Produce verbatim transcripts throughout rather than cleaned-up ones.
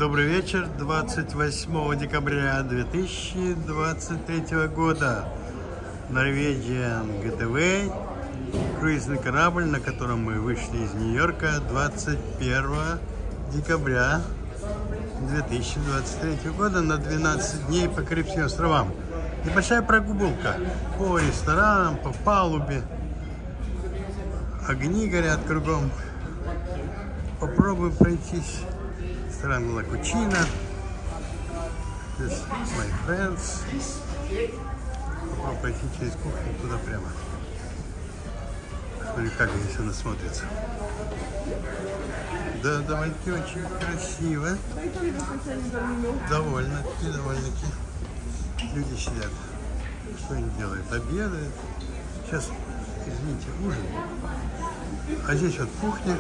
Добрый вечер, двадцать восьмого декабря две тысячи двадцать третьего года. Norwegian Gateway, круизный корабль, на котором мы вышли из Нью-Йорка двадцать первого декабря две тысячи двадцать третьего года на двенадцать дней по Карибским островам. Небольшая прогулка по ресторанам, по палубе. Огни горят кругом. Попробуем пройтись. Ресторан Ла Кучина. Здесь my friends. Попробуем пройти через кухню туда прямо. Посмотрим, как здесь она смотрится. Да, довольно-таки очень красиво. Довольно-таки, довольно-таки. Люди сидят. Что они делают? Обедают. Сейчас, извините, ужин. А здесь вот кухня.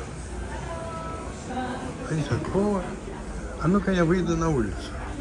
А здесь вот повар. А ну-ка я выйду на улицу.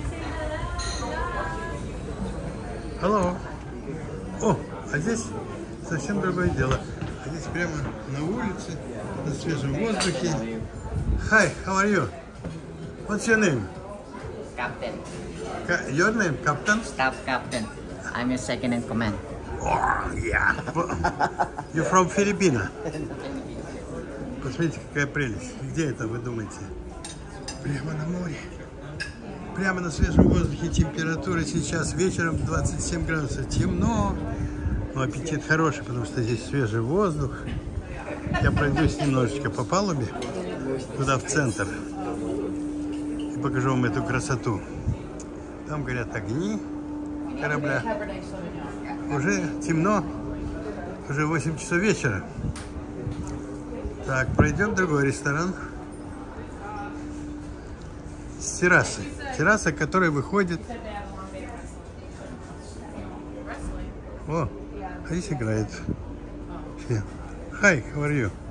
Алло. О, а здесь совсем другое дело. А здесь прямо на улице, на свежем воздухе. Hi, how are you? What's your name? Captain. Ca your name, Captain? Staff Captain. I'm your second in command. Oh, yeah. You're from Philippines. Посмотрите, какая прелесть. Где это, вы думаете? Прямо на море. Прямо на свежем воздухе. Температура сейчас вечером двадцать семь градусов. Темно. Но аппетит хороший, потому что здесь свежий воздух. Я пройдусь немножечко по палубе. Туда, в центр. И покажу вам эту красоту. Там горят огни корабля. Уже темно. Уже восемь часов вечера. Так, пройдем в другой ресторан. С террасы. Терраса, которая выходит. О, а здесь играет. Все. Hi, how are you?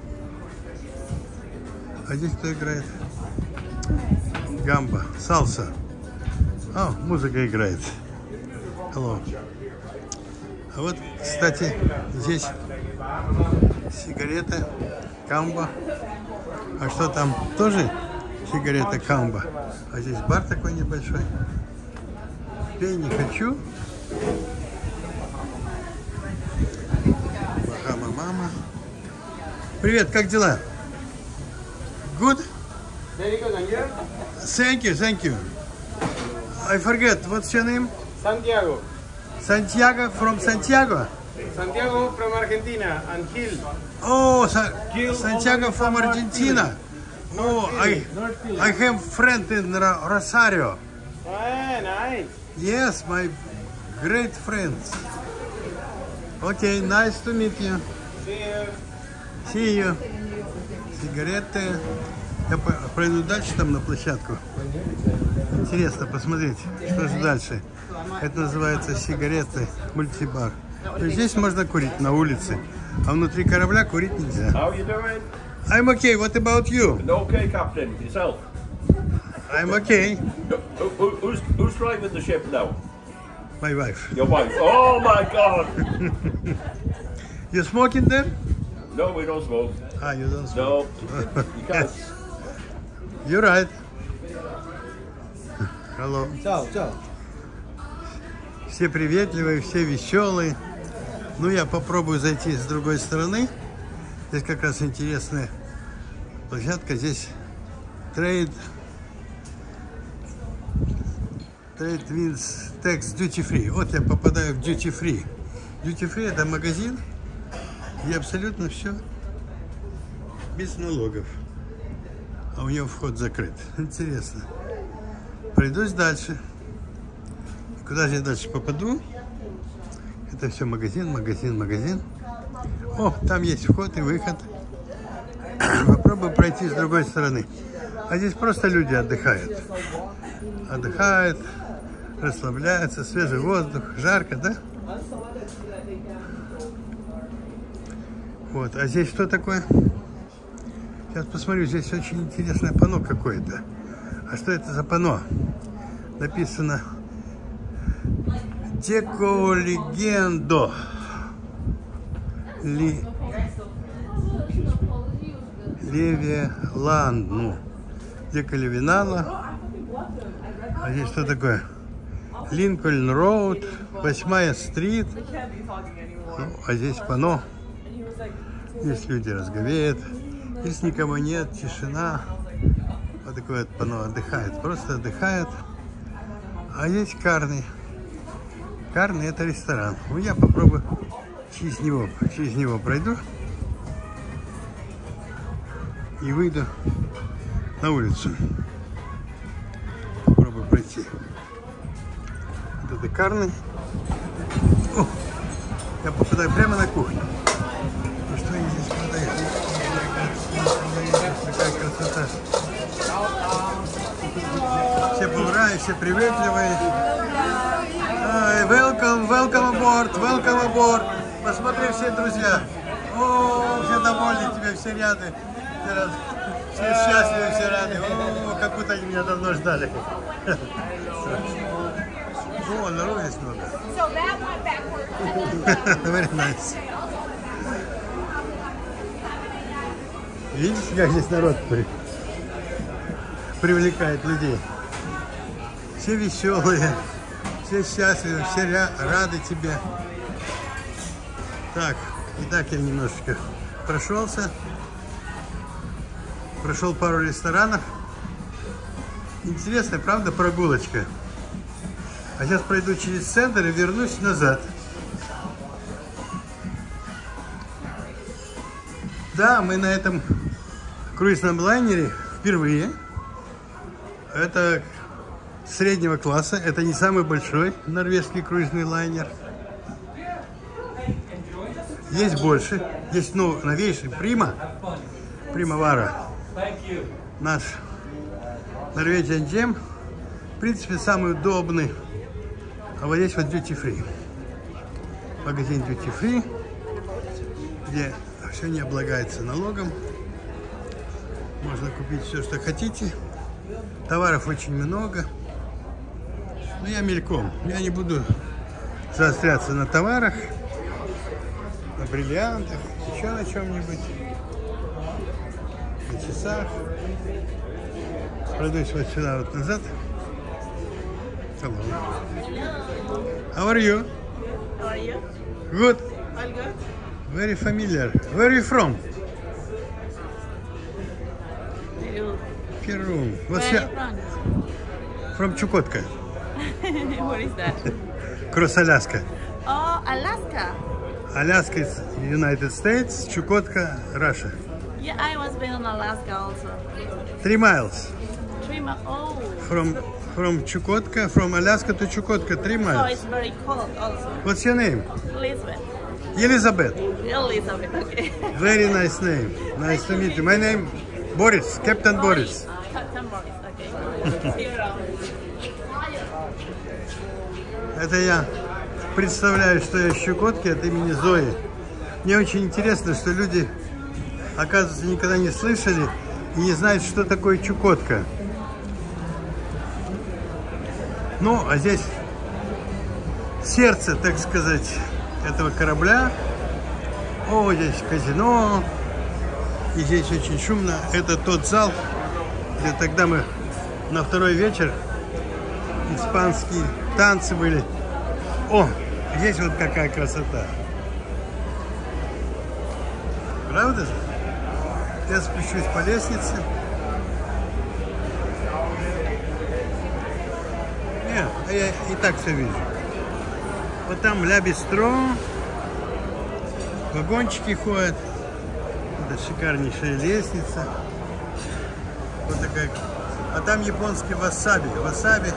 А здесь кто играет? Гамба, сальса. О, музыка играет. Hello. А вот, кстати, здесь сигарета Камба. А что там? Тоже сигарета Камба. А здесь бар такой небольшой. Пей не хочу. Бахама мама. Привет, как дела? Good? Thank you, thank you. I forget, what's your name? Santiago. Santiago from Santiago? Santiago from Argentina and Gil. Oh, Sa Santiago from Argentina. Oh, I I have friend in Ro Rosario. Ah, nice. Yes, my great friends. Okay, nice to meet you. See you. See you. Сигареты. Я пройду дальше там на площадку. Интересно посмотреть, что же дальше. Это называется сигареты мультибар. Здесь можно курить на улице, а внутри корабля курить нельзя. How are you doing? I'm okay. What about you? Okay, Captain. Yourself? I'm okay. Who, who, who's, who's driving the ship now? My wife. Your wife. Oh my God! You smoking there? No, we don't smoke. Ah, you don't smoke. No, you can't. You're right. Hello. Ciao, ciao. Все приветливые, все веселые. Ну, я попробую зайти с другой стороны. Здесь как раз интересная площадка. Здесь Trade Trade Winds Tax Duty Free. Вот я попадаю в Duty Free. Duty Free — это магазин, где абсолютно все без налогов. А у него вход закрыт. Интересно. Пройдусь дальше. Куда же я дальше попаду? Это все магазин, магазин, магазин. О, там есть вход и выход. Попробую пройти с другой стороны. А здесь просто люди отдыхают. Отдыхают, расслабляются, свежий воздух, жарко, да? Вот, а здесь что такое? Сейчас посмотрю, здесь очень интересное панно какое-то. А что это за панно? Написано Деко Легендо. Ли... Леве Ланну. Дека Левинала. А здесь что такое? Линкольн Роуд, восьмая стрит. Ну, а здесь панно. Здесь люди разговеют. Здесь никого нет, тишина. Вот такое вот панно, отдыхает. Просто отдыхает. А здесь Карни. Карни — это ресторан. Ну, я попробую через него, через него пройду. И выйду на улицу. Попробую пройти. Вот это Карни. О, я попадаю прямо на кухню. И что они здесь продают? Такая красота. Все повара, все приветливые. Ай, welcome, welcome aboard, welcome aboard. Посмотри, все друзья. О, все довольны тебе, все рады. Все, рады. Все счастливы, все рады. О, как будто они меня давно ждали. О, народу здесь много. Very nice. Видите, как здесь народ при... привлекает людей? Все веселые, все счастливы, все ря... рады тебе. Так, итак, я немножечко прошелся. Прошел пару ресторанов. Интересная, правда, прогулочка. А сейчас пройду через центр и вернусь назад. Да, мы на этом круизном лайнере впервые. Это среднего класса. Это не самый большой норвежский круизный лайнер. Есть больше. Есть ну, новейший Прима. Примавара. Наш Norwegian Gem. В принципе, самый удобный. А вот здесь вот Duty Free. Магазин Duty Free, где все не облагается налогом. Можно купить все, что хотите. Товаров очень много. Но я мельком. Я не буду заостряться на товарах, на бриллиантах, еще на чем-нибудь. На часах. Пройдусь вот сюда, вот назад. Hello. How are you? How are you? Good. All good? Very familiar. Where are you from? Peru. Peru. What's Where your... are you From Chukotka. from? What is that? Cross Alaska. Oh, Alaska. Alaska is United States, Chukotka, Russia. Yeah, I was been in Alaska also. Three miles. Three months. Oh. From from Chukotka, from Alaska to Chukotka, three So miles. it's very cold also. What's your name? Elizabeth. Elizabeth. Elizabeth, okay. Very nice name. Nice to meet you. My name Boris, Captain Boris. Captain Boris, okay. See you around. Это я представляю, что я с Чукотки от имени Зои. Мне очень интересно, что люди, оказывается, никогда не слышали и не знают, что такое Чукотка. Ну, а здесь сердце, так сказать, этого корабля. О, здесь казино. И здесь очень шумно. Это тот зал, где тогда мы на второй вечер испанские танцы были. О, здесь вот какая красота. Правда же? Я спущусь по лестнице. Нет, я и так все вижу. Вот там Ля Бистро. Вагончики ходят. Это шикарнейшая лестница. Вот такая. А там японский васаби. Васаби.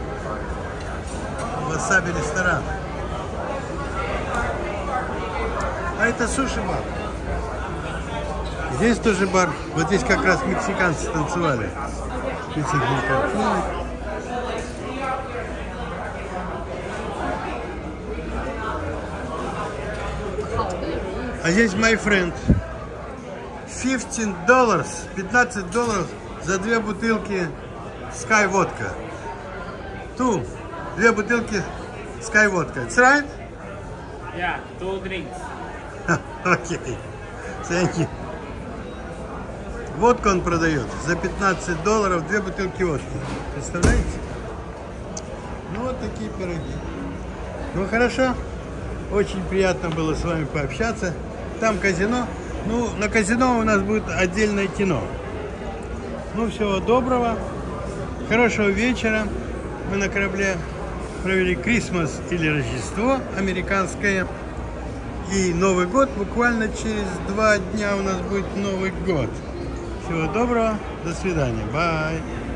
Васаби ресторан. А это суши-бар. Здесь тоже бар. Вот здесь как раз мексиканцы танцевали. А здесь my friend. пятнадцать долларов. пятнадцать долларов за две бутылки Sky Vodka. Ту. Две бутылки Sky Vodka. It's right? Yeah, two drinks. Окей. Thank you. Водку он продает за пятнадцать долларов, две бутылки водки. Представляете? Ну, вот такие пироги. Ну, хорошо. Очень приятно было с вами пообщаться. Там казино. Ну, на казино у нас будет отдельное кино. Ну, всего доброго. Хорошего вечера. Мы на корабле провели Крисмас или Рождество американское. И Новый год. Буквально через два дня у нас будет Новый год. Всего доброго. До свидания. Бай.